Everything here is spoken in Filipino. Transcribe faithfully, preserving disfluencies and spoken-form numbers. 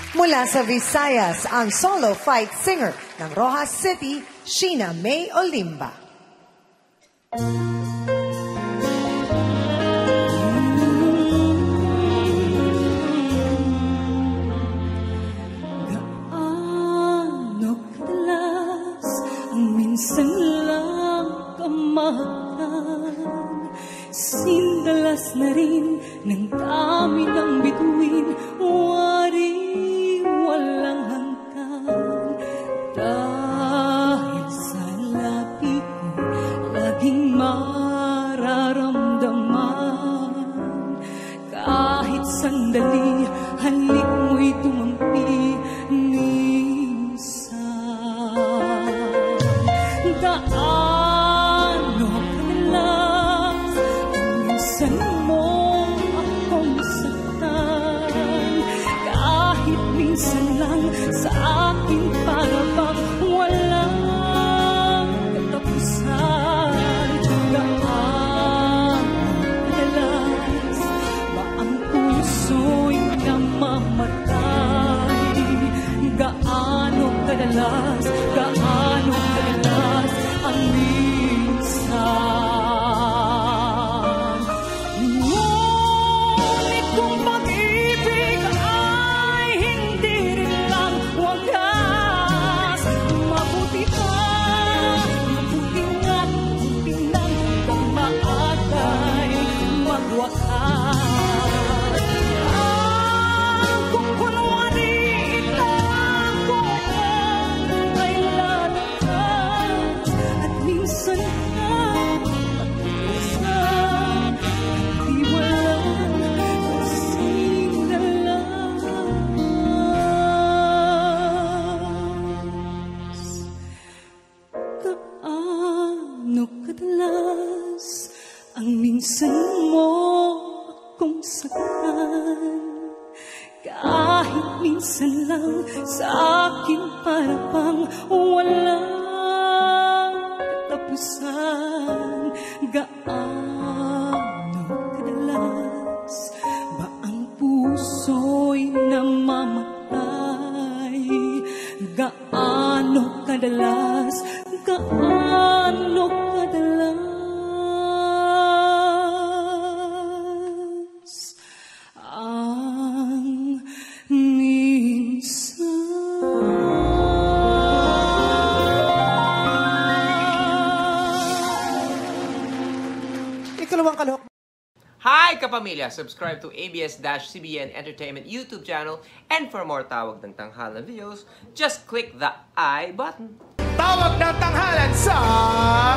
Mula sa Visayas, ang solo fight singer ng Rojas City, Sheena May Olimba. Gaano kadalas ang minsan lang kamahal, sindalas na rin ng dami ng bituin, wari walang hanggan. Dahil sa labi ko laging mararamdaman, kahit sandali halik mo'y tumampi minsan. Gaano kadalas ang minsan mo akong saktan, kahit minsan lang sa akin para bang walang katapusan. Gaano kadalas ba ang puso'y namamatay? Gaano kadalas, gaano kadalas ang minsan? Ngunit kung pag-ibig ay hindi rin lang wagas, mabuti pa, mabuti nga, mabuti lang kung maagay magwakas. Ang kung kunwari ito ako ay lalakas, at minsan na pag-isa, di walang kasing dalas. Gaano kadalas ang minsan mo akong saktan, kahit minsan lang sa akin para bang walang katapusan. Gaano kadalas ba ang puso'y namamatay? Gaano kadalas, gaano kadalas ang minsan? Ikalawang kalahok. Hi kapamilya! Subscribe to A B S C B N Entertainment YouTube channel, and for more Tawag ng Tanghalan videos, just click the I button. Tawag ng Tanghalan sa